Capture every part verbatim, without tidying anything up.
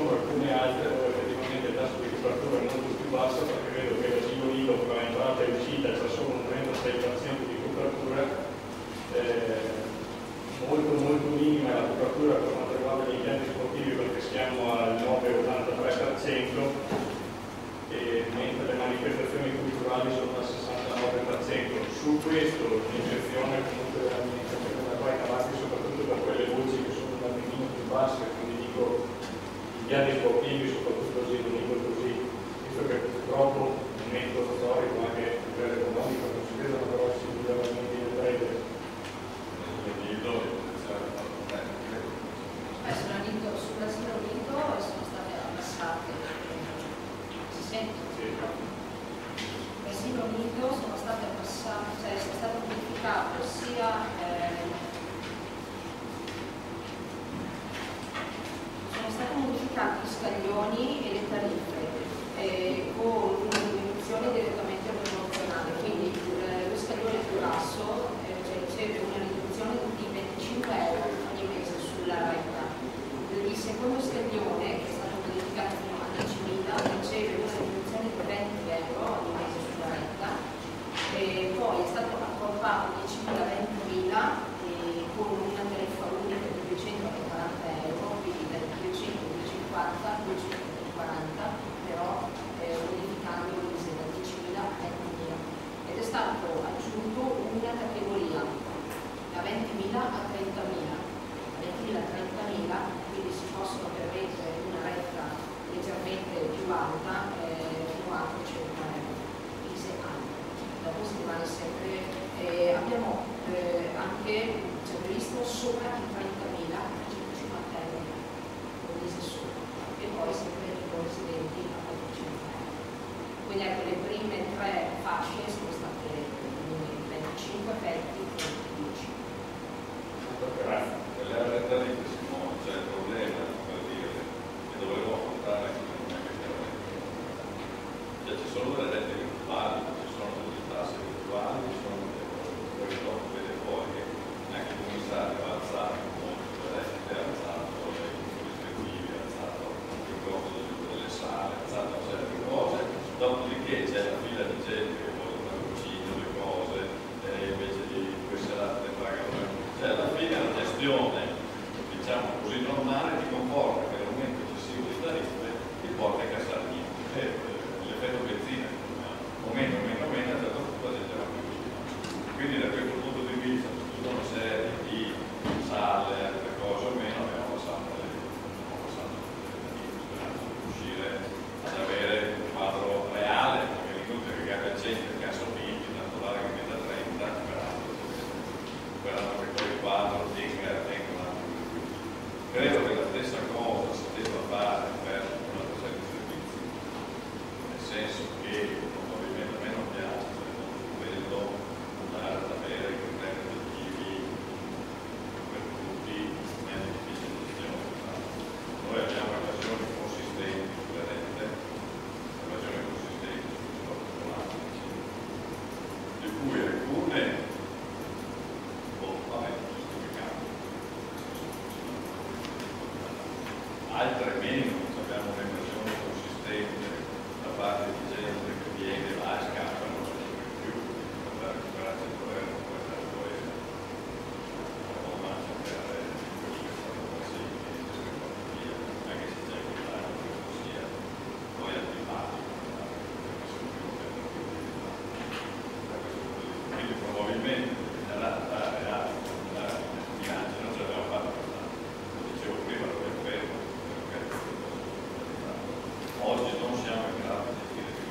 sono alcune altre dove effettivamente il tasso di copertura è molto più basso, perché vedo che l'asilo nido tra entrata e uscita c'è solo un trentasei per cento di copertura, eh, molto molto minima la copertura per quanto riguarda gli impianti sportivi, perché siamo al nove virgola ottantatré per cento, e mentre le manifestazioni culturali sono al sessantanove per cento. Su questo l'eccezione comunque dell'amministrazione da qua è avanti soprattutto per quelle voci che sono un attimino più basse, quindi dico gli impianti sportivi, soprattutto così, non dico così, visto che purtroppo il metodo storico anche a livello economico non si vedono però sicuramente in breve. Sull'asilo nido sono state abbassate, si sente? L'asilo nido sono state abbassate, cioè è stato modificato sia eh, sono stati modificati gli scaglioni e le tariffe eh, con una diminuzione direttamente proporzionale, quindi eh, lo scaglione più basso eh, cioè, riceve una riduzione di venticinque euro ogni mese sulla retta. Il secondo scaglione, che è stato modificato fino a diecimila, riceve una riduzione di venti euro ogni mese sulla retta, e poi è stato accorpato diecimila a ventimila con una tariffa unica di duecentoquaranta euro, quindi da duecento a duecentocinquanta a duecentoquaranta, però eh, modificando il mese da diecimila a ventimila. Ed è stato aggiunto una categoria da ventimila a trentamila. ventimila a trentamila, quindi si possono permettere una retta leggermente più alta eh, fino a trecento euro, quindi se alta. Dopo si rimane sempre, eh, abbiamo eh, anche c'è previsto sopra i trentamila trecentocinquanta euro un mese sopra, e poi sempre i residenti a quattrocento euro. Quindi ecco, le prime tre fasce sono state venticinque effetti e dieci. Grazie. La realtà di questo modo, cioè il problema per dire che dovevo affrontare anche non è che cioè ci sono delle rette virtuali, ci sono delle tasse virtuali, ci sono delle dopo vede poi che anche il commissario ha alzato molto le rette, ha alzato i rispettivi, ha alzato il costo delle sale, ha alzato certe cose, dopodiché c'è la fila di gente che vuole una cucina, le cose, e invece di due serate pagano. Cioè alla fine la gestione, diciamo così, normale ti comporta che l'aumento eccessivo di tariffe ti porta a cassare niente. L'effetto benzina, o meno, meno, meno, a un certo punto la gente va più vicino. Quindi da questo punto di vista, ci sono una serie di sale, altre cose o meno, abbiamo passato le sperando di riuscire ad avere un quadro reale, perché l'inutile che cambia gente, il cazzo vinci, tanto vale che metta trenta, sperando che poi il quadro tenga, tenga un attimo di più. Credo che la stessa cosa si debba fare per una serie di servizi, nel senso che probabilmente a me non piace, per quello andare ad avere i criteri obiettivi per tutti negli uffici di gestione. Noi abbiamo evasioni consistenti sulle rette, evasioni consistenti sui prodotti economici, di cui alcune altre meno, abbiamo un'evasione consistente da parte di gente che viene, va e scappa, non c'è più, per recuperare cento euro, poi cento euro, o ma cercare quello che sta così, anche se c'è quella che sia, poi attivati, quindi probabilmente la bilancia non ce l'abbiamo fatto, lo dicevo prima, lo ripeto. Oggi non siamo in grado di gestire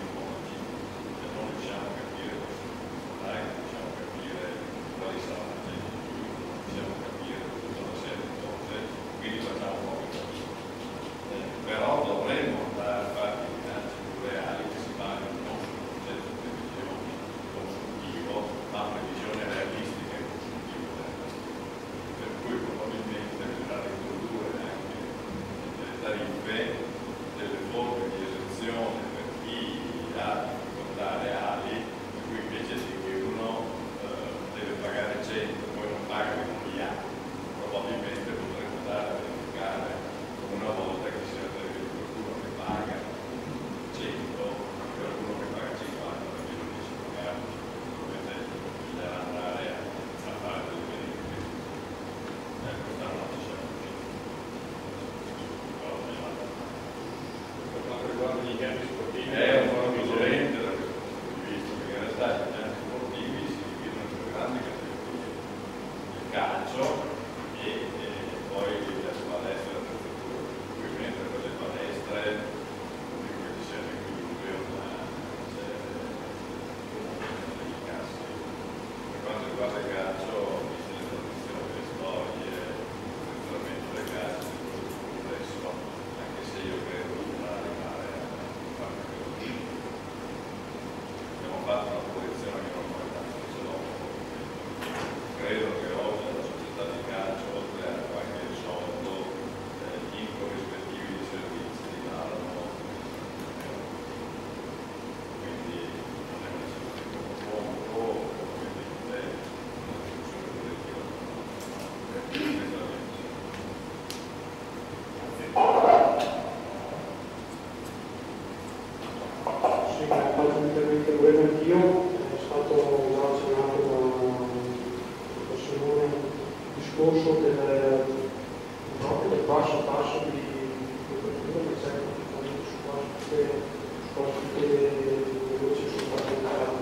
discorso del, no, del basso tasso di copertura che c'è su quasi tutte le voci sono state entrate.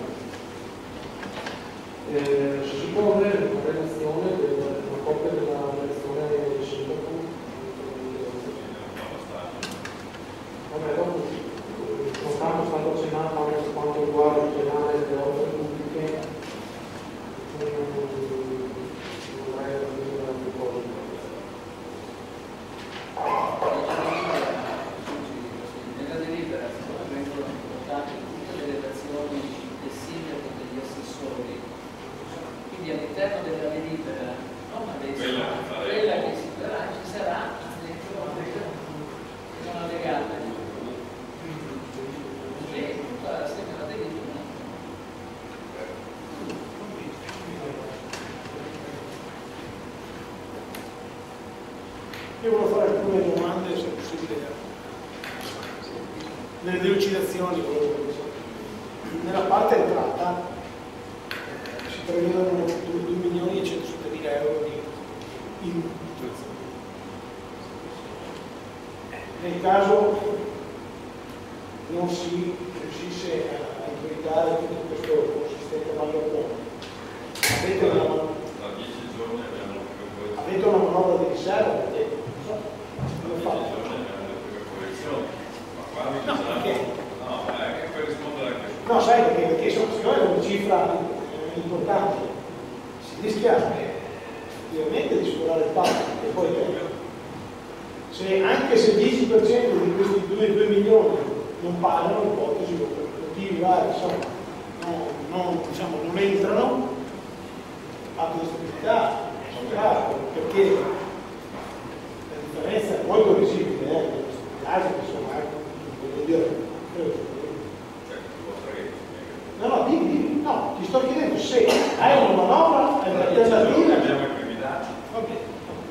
Eh, se si può avere una relazione, una copia della relazione del sindaco, vabbè, dopo non tanto stato accennato anche per quanto riguarda il pianale delle opere pubbliche, non vorrei aggiungere altre cose. Nella delibera vengono riportate tutte le relazioni del sindaco e degli assessori, quindi all'interno della delibera non adesso, Quella, quella che si farà, ci sarà dentro non allegata e tutta la stessa delibera. Io volevo fare alcune domande, se possibile, delle delucidazioni. Nella parte entrata eh, si prevedono due milioni e centosettamila euro di inflazione. Nel caso non si riuscisse a implementare tutto questo consistente valore, avete una, Tra dieci giorni abbiamo le prime correzioni. avete una manovra di riserva? Perché, non so, come Tra fate? dieci giorni abbiamo le prime correzioni. Ma qua mi No, diciamo- perché? No, ma è anche per rispondere anche su No, sai perché? Perché secondo me è una cifra importante. Si rischia effettivamente di sforare il patto, e poi se anche se il dieci per cento di questi due milioni non pagano, ipotesi per motivi vari, insomma, non, non, diciamo, non entrano, patto di stabilità, perché la differenza è molto visibile, eh, in questi casi, insomma, ecco, voglio dire, cioè, potrei. no, no, dimmi, dimmi, no, ti sto chiedendo se hai una manovra alternativa. Abbiamo i primi dati. Va bene.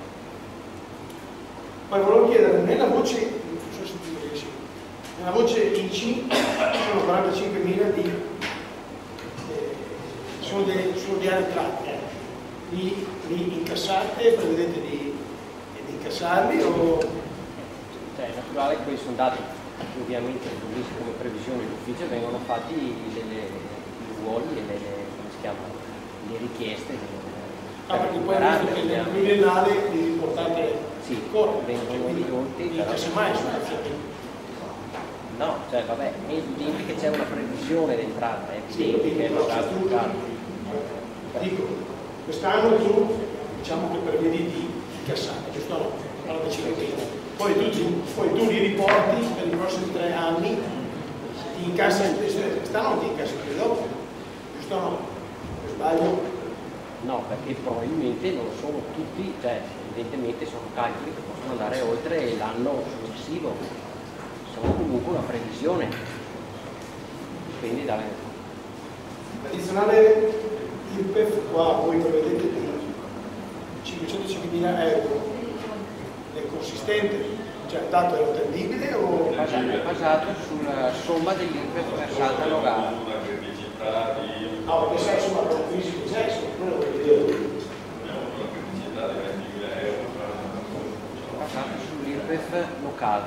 Poi volevo chiedere, nella voce, non so se ti riesci, nella voce I C I sono quarantacinquemila di, eh, sono, dei, sono di arretrati, eh. li, li incassate, prevedete di, di incassarli o... Cioè, è naturale che questi sono dati ovviamente come previsione d'ufficio, vengono fatti le, le, i ruoli e le, le, come si chiamano, le richieste Ah, perché poi nel pluriennale li riportate sì, ancora, vengono ridotti, però casomai sono no, cioè vabbè, è evidente che c'è una previsione d'entrata, è sì, evidente che è però stato tu, usato. dico, quest'anno tu diciamo che prevedi di incassare, giusto no? quarantacinque. Poi tu, poi tu li riporti per i prossimi tre anni, ti incassi quest'anno, ti incassi più dopo, giusto no? Sbaglio? No, perché probabilmente non sono tutti, cioè evidentemente sono calcoli che possono andare oltre l'anno successivo, sono comunque una previsione, quindi da L'addizionale I R P E F qua voi prevedete di cinquecentocinquemila euro, è consistente, cioè il dato è attendibile o... è basato, è basato sulla somma degli I R P E F versata all'orale. Una criticità di... No, perché sai insomma la crisi che c'è, insomma, quello voglio dire. Abbiamo una criticità di ventimila euro. Basato sull'I R P E F locale.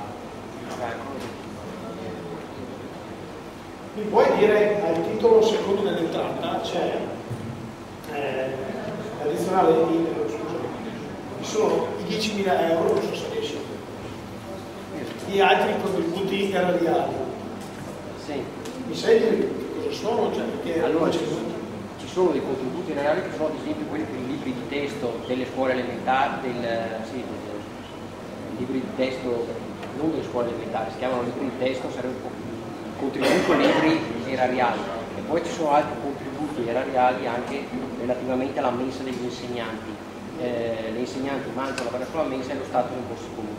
Mi puoi dire al titolo secondo dell'entrata c'è eh, l'addizionale di, scusa, ci sono i diecimila euro, non so se riesci, di altri contributi erariali. Sì. Mi sai dire che cosa sono? Cioè, perché Allora ci sono, ci sono dei contributi reali che sono ad esempio quelli per i libri di testo delle scuole elementari, del, sì, del, del, libri di testo non delle scuole elementari, si chiamano libri di testo, sarebbe un po' contributo libri erariali, e poi ci sono altri contributi erariali anche relativamente alla mensa degli insegnanti. Eh, le insegnanti mangiano verso la mensa e lo Stato rimborsa i comuni.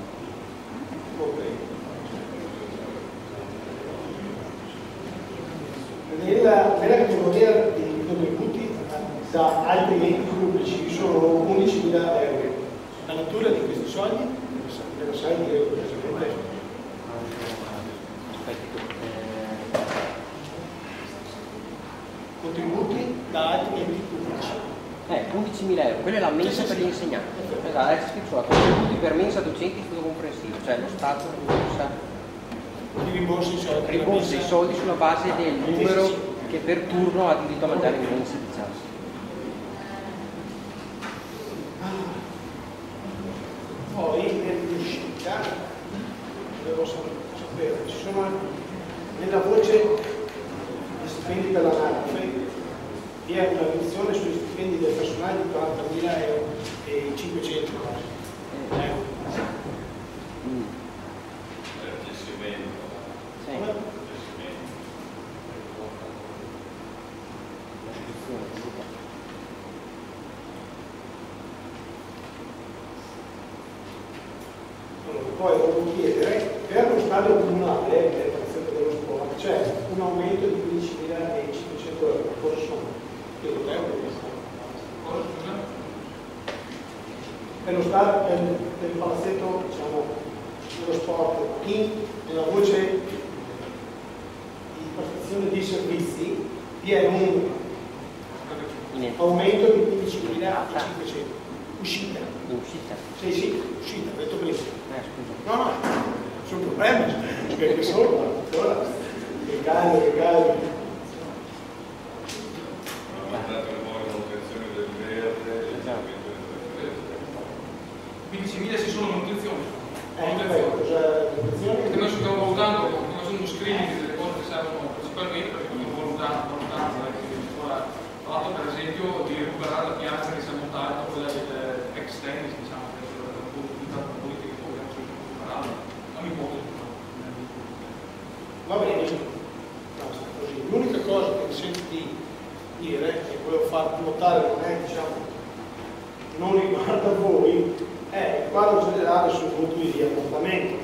Nella, nella categoria di contributi da altri enti pubblici sono undicimila euro. La natura di questi soldi, me lo sai dire precisamente? Contributi da altri enti pubblici. Eh, undicimila euro, quella è la mensa per gli insegnanti. Esatto, c'è scritto sopra, contributi per mensa docenti istituto comprensivo, cioè lo Stato rimborsa, rimborsa i soldi, rimborsa i soldi sulla base del numero che per turno ha diritto a mangiare in mensa, diciamo. Poi nell'uscita devo sapere, ci sono nella voce di stipendi per l'anagrafe vi è una riduzione sugli stipendi del personale di quarantamila euro e cinquecento euro. Mm. Sì. Allora, poi devo chiedere, per lo stadio comunale, per il dello sport, c'è un aumento di quindicimilacinquecento euro. Cosa sono? Chiedo te, per lo stadio del, del palazzetto, diciamo, dello sport, in, nella voce di prestazione di servizi, vi è un aumento di quindicimilacinquecento. Uscita. Uscita? Sì, sì, uscita, ho detto prima. Eh, scusa. No, no, sono problemi, perché sono ancora che cade, che cade. Ho mandato le nuove manutenzioni del verde, quindicimila si sono manutenzioni. Eh, cosa Perché noi stiamo valutando, stiamo facendo uno screening delle cose che servono principalmente, perché stiamo valutando, valutando tra l'altro per esempio di recuperare la piazza che si è montata, quella del ex tennis, diciamo, che è una politica che poi abbiamo solo recuperato, non mi può. Va bene, basta così. L'unica cosa che mi sento di dire, e volevo far notare, non è, diciamo, non riguarda voi, è il quadro generale sul mutui di appuntamento.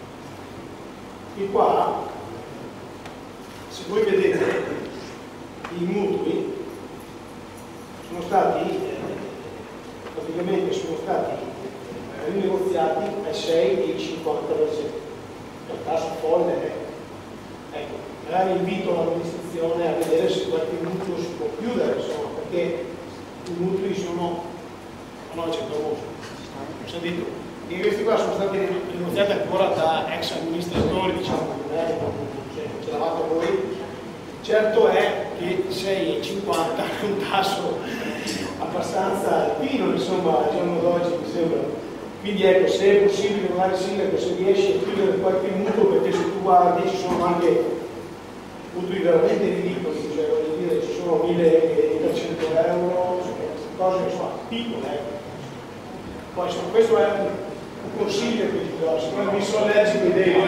E qua, se voi vedete, i mutui sono stati, eh, praticamente sono stati eh, rinegoziati ai sei e ai cinquanta per cento. Il tasso folle è, ecco, magari invito l'amministrazione a vedere se qualche mutuo si può chiudere, insomma, perché i mutui sono a novecento euro. Sentito? E questi qua sono stati rinegoziati ancora da ex amministratori, diciamo, non è non ce l'avate voi. Certo è che sei e cinquanta è un tasso abbastanza alpino, insomma, al giorno d'oggi mi sembra. Quindi ecco, se è possibile, magari sindaco, se riesci a chiudere qualche mutuo, perché se tu guardi ci sono anche mutui veramente ridicoli, cioè voglio dire, ci sono milletrecento euro, cioè, cose che sono piccole, ecco. Poi insomma, questo è un consiglio che ti do, siccome mi sono allergico ai dei,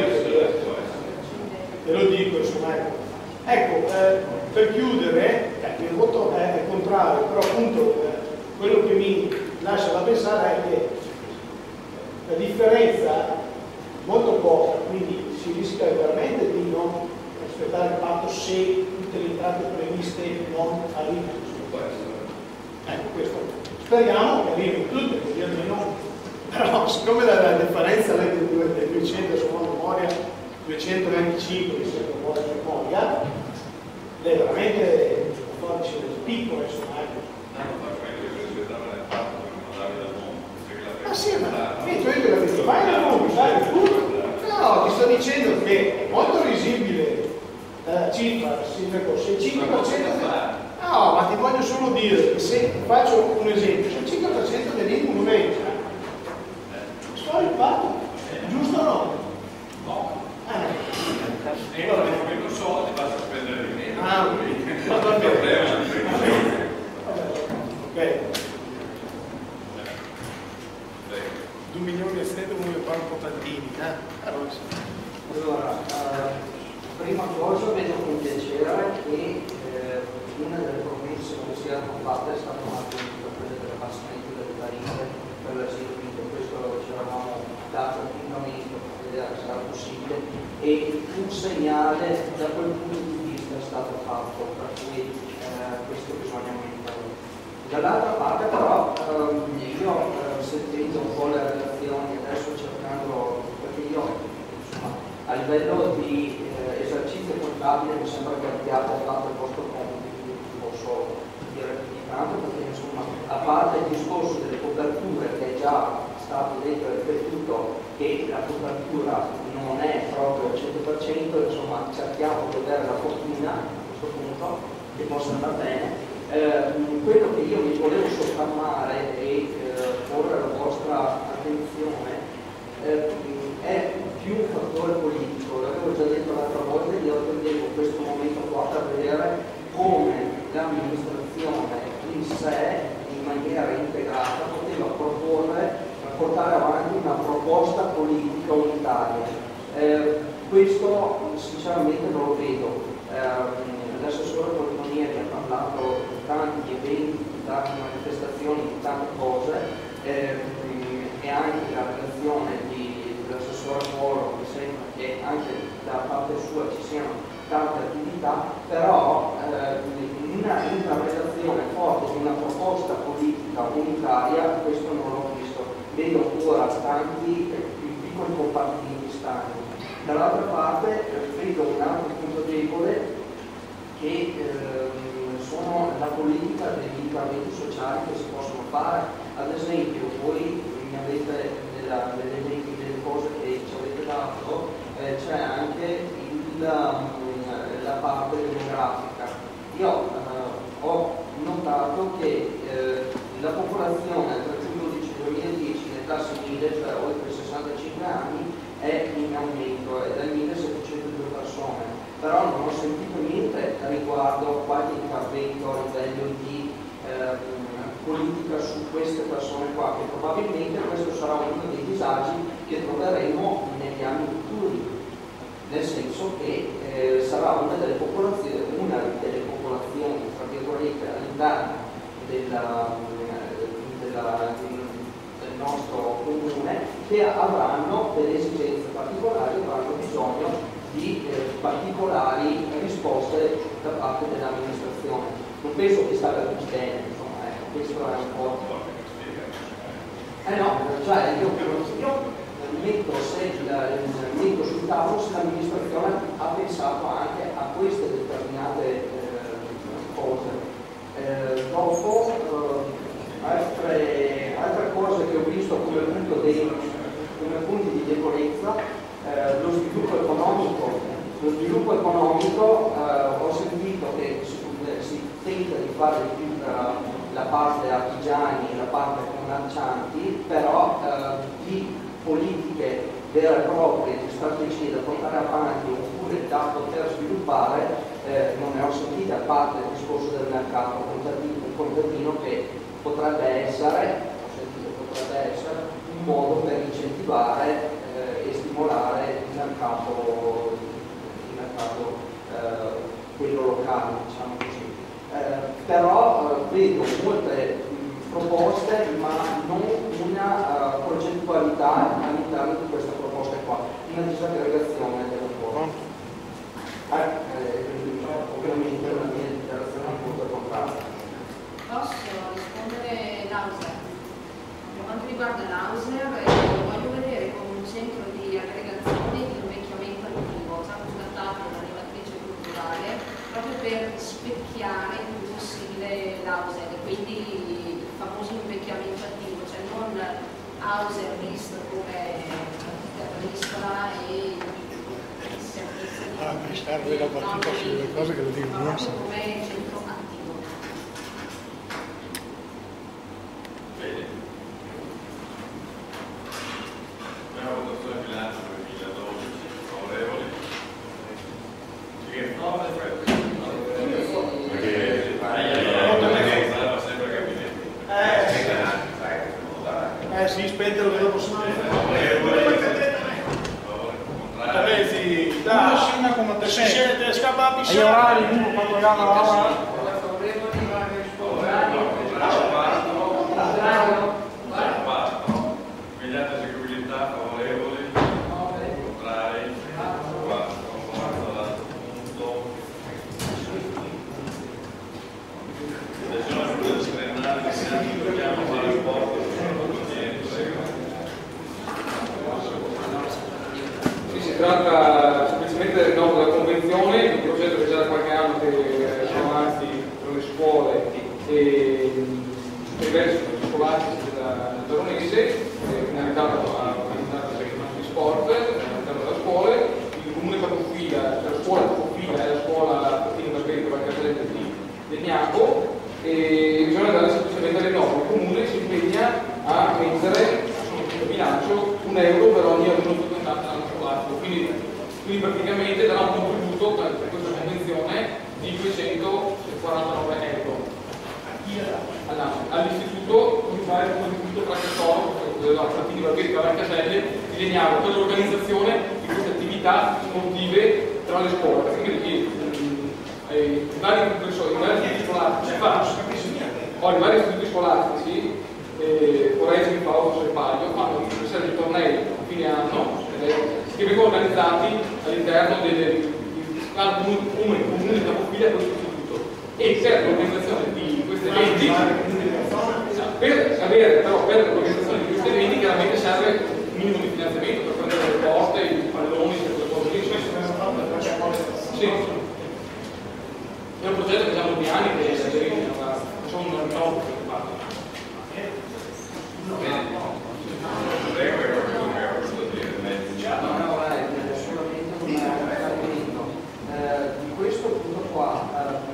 te lo dico, insomma, ecco. Ecco, eh, per chiudere, eh, il voto è, è contrario, però appunto eh, quello che mi lascia da pensare è che la differenza è molto poca, quindi si rischia veramente di non rispettare il patto se tutte le entrate previste non arrivano. Ecco, questo. Speriamo che arrivino tutte, così almeno, però siccome la, la differenza è del duecento, se non memoria, duecentoventicinque mi sembra un po' di memoria, lei veramente quattordici piccole, insomma, ecco. Ah sì, ma io ti ho detto, fai la mondo, dai, tu? No, ti sto dicendo che è molto risibile la cifra, sindaco, se il cinque per cento no, ma ti voglio solo dire che se faccio un esempio, se il cinque per cento dell'I M U non entra, sto il patto, giusto o no? No. Ah, E allora non so, ti basta spendere di meno. ah, ma va bene. Ok. due milioni e sette come fare un po' tantini, eh? Allora, eh, prima cosa vedo con piacere che eh, una delle promesse che si erano fatte è stata mantenuta, quella dell'abbassamento delle tariffe per l'asilo nido. Questo ci eravamo dati in aumento per vedere se era possibile e un segnale da quel punto di vista è stato fatto, per cui eh, questo bisogna aumentare. Dall'altra parte però ehm, io eh, sentendo un po' le relazioni adesso cercando, perché io insomma a livello di eh, esercizio contabile mi sembra che abbiate fatto il vostro compito, quindi posso dire più di tanto perché insomma il discorso delle coperture, che è già stato detto e ripetuto, che la copertura non è proprio al cento per cento, insomma cerchiamo di avere la fortuna a questo punto, che possa andare bene. Eh, quello che io mi volevo soffermare e eh, porre alla vostra attenzione eh, è più un fattore politico. L'avevo già detto l'altra volta, io attendevo questo momento qua per vedere come l'amministrazione in sé, in maniera integrata, poteva proporre, portare avanti una proposta politica unitaria. Eh, questo sinceramente non lo vedo. Eh, L'assessore Poltronieri ha parlato di tanti eventi, di tante manifestazioni, di tante cose, eh, e anche la relazione di, dell'assessore Polo mi sembra che anche da parte sua ci siano tante attività, però eh, una interpretazione forte di una proposta politica unitaria, questo non l'ho visto. Vedo ancora tanti piccoli compartimenti stanchi. Dall'altra parte eh, vedo un altro punto debole che eh, sono la politica degli interventi sociali che si possono fare. Ad esempio, voi mi avete della, delle, delle cose che ci avete dato, eh, c'è anche il, la parte demografica. Io eh, ho notato che eh, la popolazione al trentuno dicembre duemiladieci in età senile, cioè oltre i sessantacinque anni, è in aumento, è del millesettecentodue persone. Però non ho sentito niente riguardo qualche intervento a livello di eh, politica su queste persone qua, che probabilmente questo sarà uno dei disagi che troveremo negli anni futuri, nel senso che eh, sarà una delle popolazioni, una delle popolazioni tra virgolette all'interno della, della, del nostro comune che avranno delle esigenze particolari, avranno bisogno di eh, particolari risposte da parte dell'amministrazione. Non penso che sta per tutti bene, insomma, ecco, questo è un po'. Eh no, cioè io, io metto, se, la, metto sul tavolo se l'amministrazione ha pensato anche a queste determinate eh, cose. Eh, dopo eh, altre, altre cose che ho visto come punto dei, come punti di debolezza. Eh, lo sviluppo economico, lo sviluppo economico eh, ho sentito che si, si tenta di fare di più tra la parte artigiani e la parte commercianti, però eh, di politiche vere e proprie, di strategie da portare avanti oppure da poter sviluppare eh, non ne ho sentite, a parte il discorso del mercato contadino, contadino che potrebbe essere, ho sentito, potrebbe essere un modo per incentivare stimolare il mercato, il mercato eh, quello locale, diciamo così. Eh, però eh, vedo molte mh, proposte, ma non una uh, progettualità all'interno di questa proposta qua, una disaggregazione del lavoro. Eh, eh, ovviamente la mia dichiarazione è molto contraria. Posso rispondere Nauser? Per quanto riguarda Nauser, eh, voglio vedere come un centro di aggregazione di invecchiamento attivo, già contattato dall'animatrice culturale, proprio per specchiare il più possibile l'Auser, e quindi il famoso invecchiamento attivo, cioè non Auser visto come terroristica e il servizio di ah, mi serve la battuta sulle cose che lo dico ma proprio come centro attivo. Bene. La votazione bilancio duemiladodici, favorevoli? Sì, no, perfetto. Perché sarà sempre gabinetto. Eh sì, spento lo possibile. Contrario? Sì, da Sina come te siete scappati. Io orari, quando andiamo a lavorare. Immediata eseguibilità, favorevoli? Contrari? quattro. Dall'altro punto. Adesione sulle strenali che si dobbiamo fare il porto Sì, si tratta semplicemente del rinnovo della convenzione, un progetto che già da qualche anno che va avanti con le scuole e diverse un euro per ogni alunno frequentante l'anno scolastico, quindi, quindi praticamente darà un contributo per questa convenzione di duecentoquarantanove euro all'anno. All'istituto mi fare un contributo tra Cassolo, la Platini Valveri, Cavalcaselli, di Legnaro per l'organizzazione di queste attività sportive tra le scuole, perché quindi eh, i vari istituti scolastici i vari istituti scolastici eh, correggimi Paolo se sbaglio, fanno una serie di tornei a fine anno eh, che vengono organizzati all'interno delle comuni comuni capofila a questo istituto, e per l'organizzazione di questi eventi per avere però per l'organizzazione di questi eventi chiaramente serve un minimo di finanziamento per prendere le porte, i palloni, queste cose lì. Sì. È un progetto che già molti anni che sono un rinnovo che fa. No, no, è solamente un argomento. Di questo punto qua,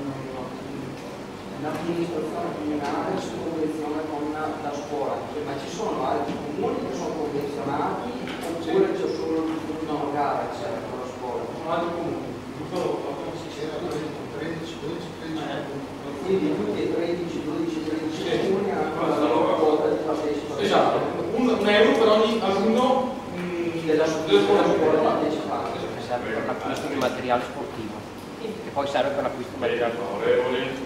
l'amministrazione comunale si convenziona con la scuola, ma ci sono altri comuni che sono convenzionati oppure c'è solo una gara con la scuola? Sono altri comuni. Quindi tutti e tredici, dodici, tredici comuni hanno la loro quota di partecipazione. Esatto, un, un euro per ogni alunno mh, della scuola partecipante. Serve per l'acquisto di materiale sportivo, che poi serve per l'acquisto di materiale sportivo.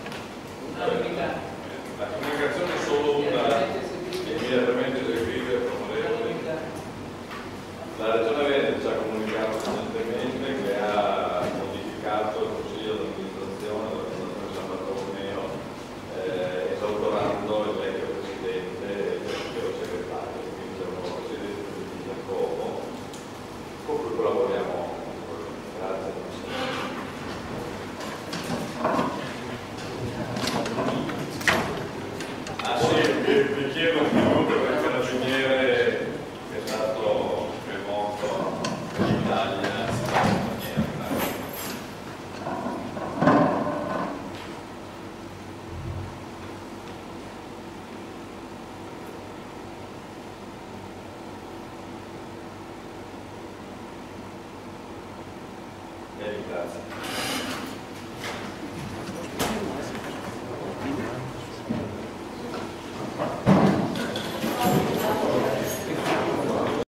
La comunicazione è solo una immediatamente eseguita e favorevole. La Regione Veneto ci ha comunicato recentemente che ha modificato il Consiglio di amministrazione della Fondazione San Bartolomeo, eh, esautorando il vecchio presidente e il vecchio segretario, quindi c'è un nuovo presidente di Giacomo, con cui collaboriamo. Grazie. Ah sì, vi, vi chiedo un minuto per il carabiniere che è stato remoto in Italia. Bene, grazie.